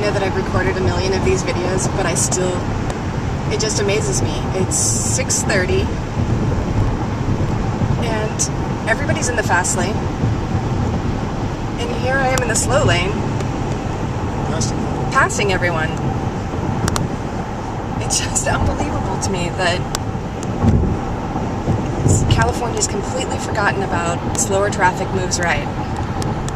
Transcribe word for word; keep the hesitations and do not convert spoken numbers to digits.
know that I've recorded a million of these videos, but I still, it just amazes me. It's six thirty, and everybody's in the fast lane, and here I am in the slow lane, passing everyone. It's just unbelievable to me that California's completely forgotten about slower traffic moves right.